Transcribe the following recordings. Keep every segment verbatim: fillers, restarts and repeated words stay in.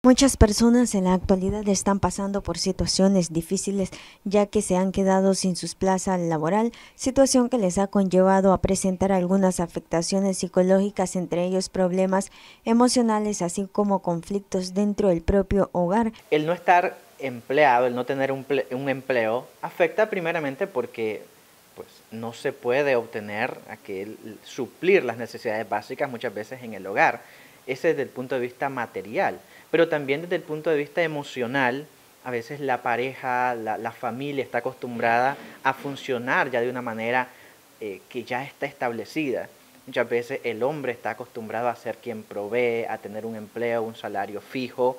Muchas personas en la actualidad están pasando por situaciones difíciles ya que se han quedado sin su plaza laboral, situación que les ha conllevado a presentar algunas afectaciones psicológicas, entre ellos problemas emocionales, así como conflictos dentro del propio hogar. El no estar empleado, el no tener un, un empleo, afecta primeramente porque pues, no se puede obtener aquel, suplir las necesidades básicas muchas veces en el hogar. Ese desde el punto de vista material, pero también desde el punto de vista emocional. A veces la pareja, la, la familia está acostumbrada a funcionar ya de una manera eh, que ya está establecida. Muchas veces el hombre está acostumbrado a ser quien provee, a tener un empleo, un salario fijo,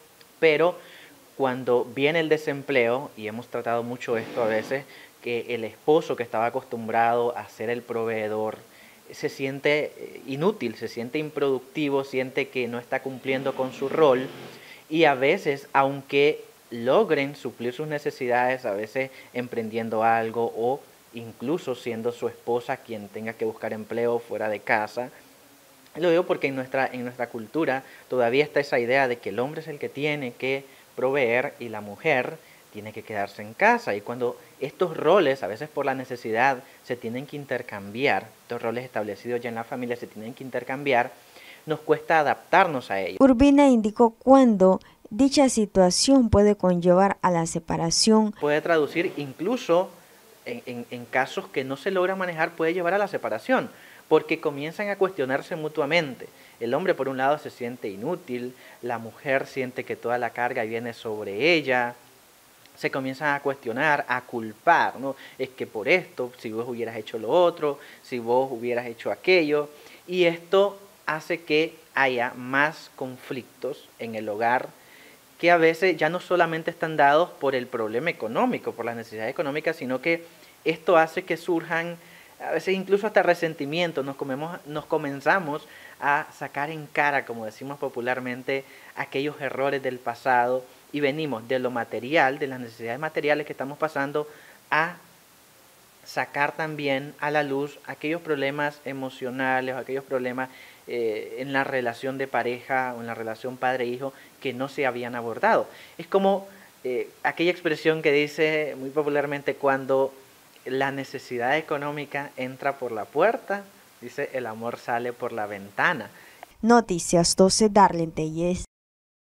pero cuando viene el desempleo, y hemos tratado mucho esto a veces, que el esposo que estaba acostumbrado a ser el proveedor se siente inútil, se siente improductivo, siente que no está cumpliendo con su rol, y a veces, aunque logren suplir sus necesidades, a veces emprendiendo algo o incluso siendo su esposa quien tenga que buscar empleo fuera de casa. Lo digo porque en nuestra, en nuestra cultura todavía está esa idea de que el hombre es el que tiene que proveer y la mujer tiene que quedarse en casa. Y cuando estos roles, a veces por la necesidad, se tienen que intercambiar, estos roles establecidos ya en la familia se tienen que intercambiar, nos cuesta adaptarnos a ellos. Urbina indicó cuándo dicha situación puede conllevar a la separación. Puede traducir incluso en, en, en casos que no se logra manejar, puede llevar a la separación, porque comienzan a cuestionarse mutuamente. El hombre por un lado se siente inútil, la mujer siente que toda la carga viene sobre ella, se comienzan a cuestionar, a culpar, ¿no? Es que por esto, si vos hubieras hecho lo otro, si vos hubieras hecho aquello, y esto hace que haya más conflictos en el hogar, que a veces ya no solamente están dados por el problema económico, por las necesidades económicas, sino que esto hace que surjan a veces incluso hasta resentimientos, nos, comemos, nos comenzamos a sacar en cara, como decimos popularmente, aquellos errores del pasado y venimos de lo material, de las necesidades materiales que estamos pasando, a sacar también a la luz aquellos problemas emocionales o aquellos problemas eh, en la relación de pareja o en la relación padre-hijo que no se habían abordado. Es como eh, aquella expresión que dice muy popularmente cuando la necesidad económica entra por la puerta, dice el amor sale por la ventana. Noticias doce Darlene Tellez.